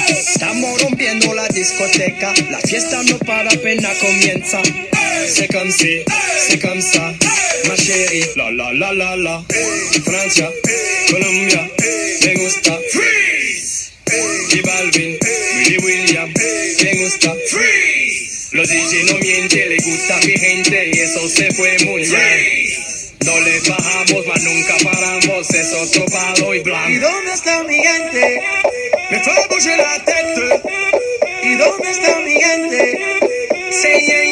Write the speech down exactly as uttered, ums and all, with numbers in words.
Estamos rompiendo la discoteca, la fiesta no para, apenas comienza. C'est comme si, c'est comme ça, ma chérie. La la la la la. Francia, Colombia, me gusta. Freeze. Y Balvin, Willy William, me gusta. Freeze. Los D J no mienten, le gusta a mi gente y eso se fue muy bien. No les bajamos, mas nunca paramos, es otro palo y blanco. ¿Y dónde está mi gente? Me fue a bouger la tête. ¿Y dónde está mi gente? C'est